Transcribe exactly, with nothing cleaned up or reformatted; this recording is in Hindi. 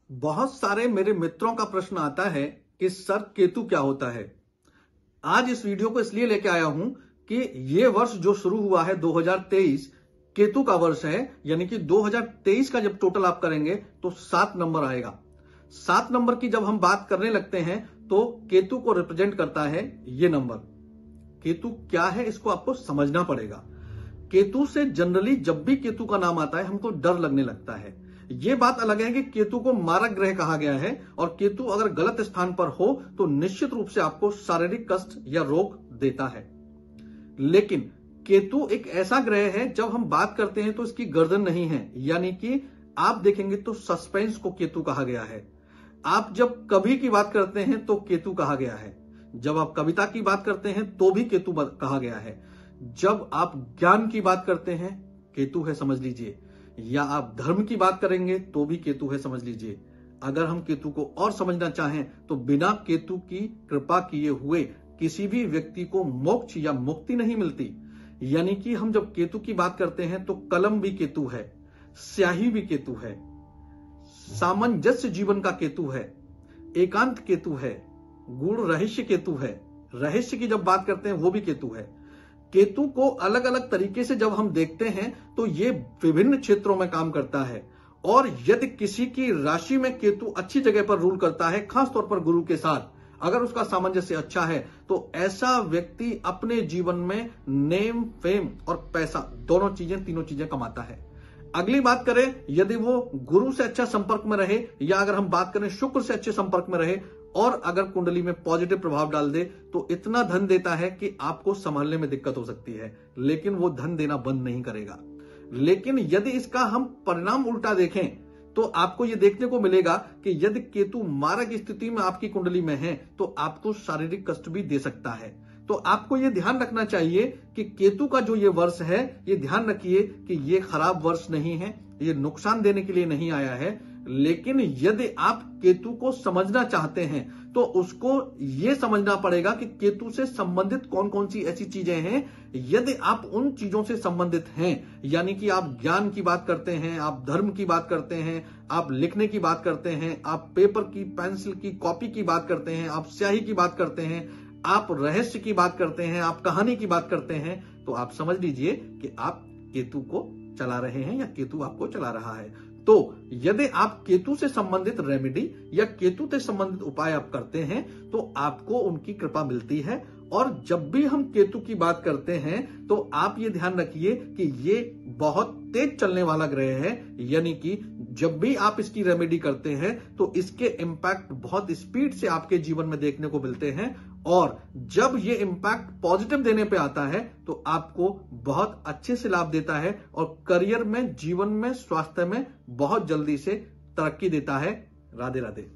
बहुत सारे मेरे मित्रों का प्रश्न आता है कि सर केतु क्या होता है। आज इस वीडियो को इसलिए लेके आया हूं कि ये वर्ष जो शुरू हुआ है दो हज़ार तेईस केतु का वर्ष है, यानी कि दो हज़ार तेईस का जब टोटल आप करेंगे तो सात नंबर आएगा। सात नंबर की जब हम बात करने लगते हैं तो केतु को रिप्रेजेंट करता है ये नंबर। केतु क्या है इसको आपको समझना पड़ेगा। केतु से जनरली जब भी केतु का नाम आता है हमको डर लगने लगता है। यह बात अलग है कि केतु को मारक ग्रह कहा गया है और केतु अगर गलत स्थान पर हो तो निश्चित रूप से आपको शारीरिक कष्ट या रोग देता है। लेकिन केतु एक ऐसा ग्रह है जब हम बात करते हैं तो इसकी गर्दन नहीं है, यानी कि आप देखेंगे तो सस्पेंस को केतु कहा गया है। आप जब कवि की बात करते हैं तो केतु कहा गया है, जब आप कविता की बात करते हैं तो भी केतु कहा गया है, जब आप ज्ञान की बात करते हैं केतु है समझ लीजिए, या आप धर्म की बात करेंगे तो भी केतु है समझ लीजिए। अगर हम केतु को और समझना चाहें तो बिना केतु की कृपा किए हुए किसी भी व्यक्ति को मोक्ष या मुक्ति नहीं मिलती। यानी कि हम जब केतु की बात करते हैं तो कलम भी केतु है, स्याही भी केतु है, सामंजस्य जीवन का केतु है, एकांत केतु है, गूढ़ रहस्य केतु है, रहस्य की जब बात करते हैं वो भी केतु है। केतु को अलग अलग तरीके से जब हम देखते हैं तो ये विभिन्न क्षेत्रों में काम करता है। और यदि किसी की राशि में केतु अच्छी जगह पर रूल करता है, खासतौर पर गुरु के साथ, अगर उसका सामंजस्य अच्छा है तो ऐसा व्यक्ति अपने जीवन में नेम, फेम और पैसा दोनों चीजें तीनों चीजें कमाता है। अगली बात करें यदि वो गुरु से अच्छा संपर्क में रहे, या अगर हम बात करें शुक्र से अच्छे संपर्क में रहे और अगर कुंडली में पॉजिटिव प्रभाव डाल दे तो इतना धन देता है कि आपको संभालने में दिक्कत हो सकती है, लेकिन वो धन देना बंद नहीं करेगा। लेकिन यदि इसका हम परिणाम उल्टा देखें तो आपको यह देखने को मिलेगा कि यदि केतु मारक स्थिति में आपकी कुंडली में है तो आपको शारीरिक कष्ट भी दे सकता है। तो आपको यह ध्यान रखना चाहिए कि केतु का जो ये वर्ष है, ये ध्यान रखिए कि ये खराब वर्ष नहीं है, ये नुकसान देने के लिए नहीं आया है। लेकिन यदि आप केतु को समझना चाहते हैं तो उसको यह समझना पड़ेगा कि केतु से संबंधित कौन कौन सी ऐसी चीजें हैं। यदि आप उन चीजों से संबंधित हैं, यानी कि आप ज्ञान की बात करते हैं, आप धर्म की बात करते हैं, आप लिखने की बात करते हैं, आप पेपर की, पेंसिल की, कॉपी की बात करते हैं, आप स्याही की बात करते हैं, आप रहस्य की बात करते हैं, आप कहानी की बात करते हैं, तो आप समझ लीजिए कि आप केतु को चला रहे हैं या केतु आपको चला रहा है। तो यदि आप केतु से संबंधित रेमेडी या केतु से संबंधित उपाय आप करते हैं तो आपको उनकी कृपा मिलती है। और जब भी हम केतु की बात करते हैं तो आप ये ध्यान रखिए कि ये बहुत तेज चलने वाला ग्रह है, यानी कि जब भी आप इसकी रेमेडी करते हैं तो इसके इंपैक्ट बहुत स्पीड से आपके जीवन में देखने को मिलते हैं। और जब ये इंपैक्ट पॉजिटिव देने पे आता है तो आपको बहुत अच्छे से लाभ देता है और करियर में, जीवन में, स्वास्थ्य में बहुत जल्दी से तरक्की देता है। राधे राधे।